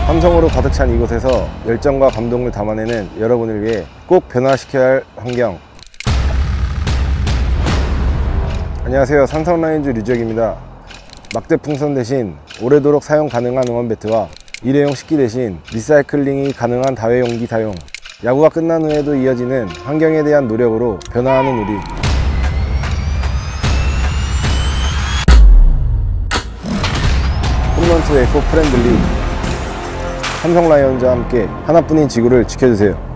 함성으로 가득 찬 이곳에서 열정과 감동을 담아내는 여러분을 위해 꼭 변화시켜야 할 환경. 안녕하세요, 삼성라이온즈 류지혁입니다. 막대 풍선 대신 오래도록 사용 가능한 응원 배트와 일회용 식기 대신 리사이클링이 가능한 다회용기 사용, 야구가 끝난 후에도 이어지는 환경에 대한 노력으로 변화하는 우리. 홈런투 에코 프렌들리 삼성 라이온즈와 함께 하나뿐인 지구를 지켜주세요.